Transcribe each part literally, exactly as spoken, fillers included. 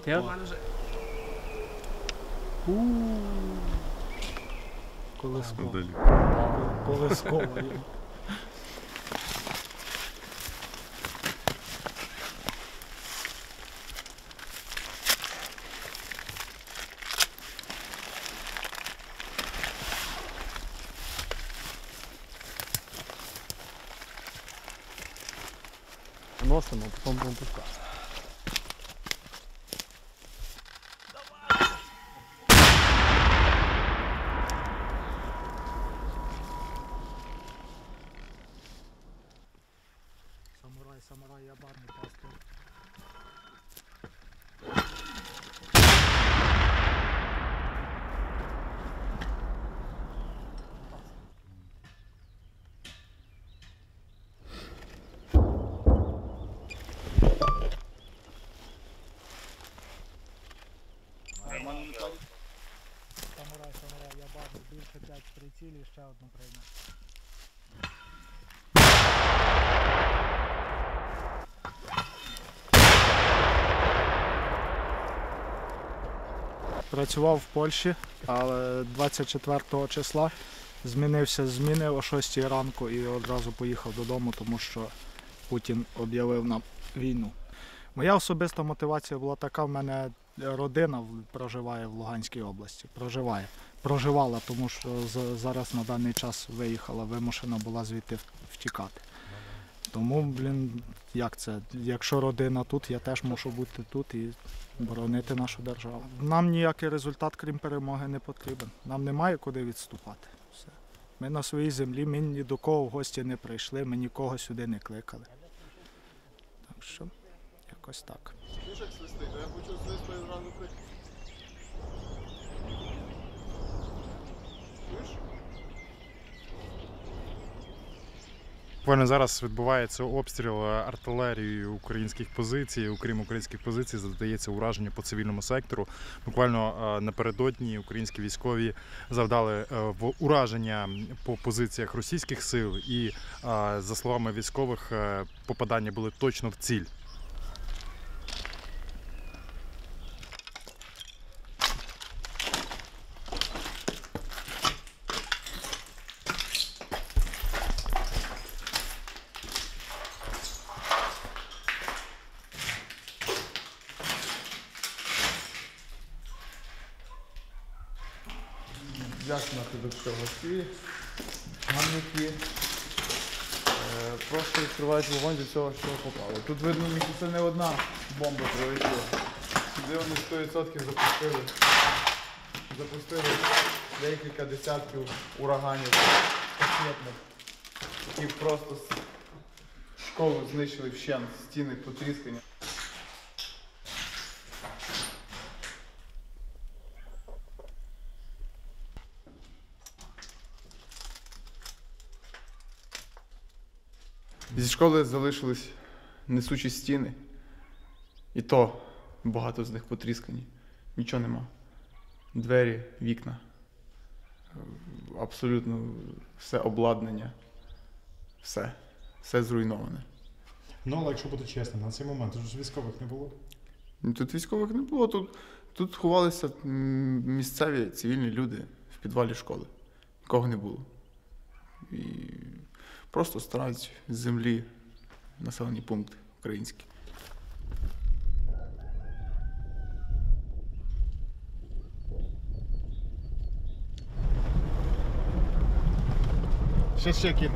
Ти? Ууу. Колесково. Колесково. Носимо, потім будемо пускати. Самурай, самурай, я барний пастор. Самурай, самурай, я барний, більше п'ять прицілів, ще одну прийме. Працював в Польщі, але двадцять четвертого числа змінився з зміни о шостій ранку і одразу поїхав додому, тому що Путін об'явив нам війну. Моя особиста мотивація була така: в мене родина проживає в Луганській області. Проживає. Проживала, тому що зараз на даний час виїхала, вимушена була звідти втікати. Тому, блін, як це? Якщо родина тут, я теж мушу бути тут і боронити нашу державу. Нам ніякий результат, крім перемоги, не потрібен. Нам немає куди відступати. Все. Ми на своїй землі, ми ні до кого в гості не прийшли, ми нікого сюди не кликали. Так що, якось так. Чуєш, як свистить? Я хочу свистити зразу прийти. Чуєш? Буквально зараз відбувається обстріл артилерією українських позицій. Окрім українських позицій, задається ураження по цивільному сектору. Буквально напередодні українські військові завдали ураження по позиціях російських сил і, за словами військових, попадання були точно в ціль. Ясно до всього. Ці гамники просто відкривають вогонь від цього, що попало. Тут видно, що це не одна бомба прилетіла. Сюди вони сто відсотків запустили. Запустили декілька десятків ураганів касетних, які просто школу знищили вщент, стіни потріскані. Зі школи залишились несучі стіни, і то багато з них потріскані. Нічого нема. Двері, вікна, абсолютно все обладнання, все, все зруйноване. Ну, але якщо бути чесним, на цей момент тут ж військових не було? Тут військових не було, тут, тут ховалися місцеві цивільні люди в підвалі школи. Нікого не було. І просто старають з землі населені пункти українські. Ще ще кину.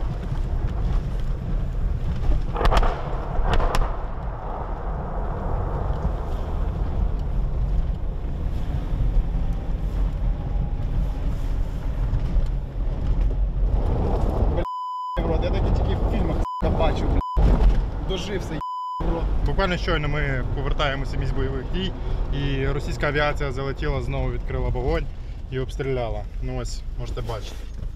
Я такі тільки в фільмах бачив, дожився. Буквально щойно ми повертаємося місць бойових дій, і російська авіація залетіла, знову відкрила вогонь і обстріляла. Ну ось, можете бачити.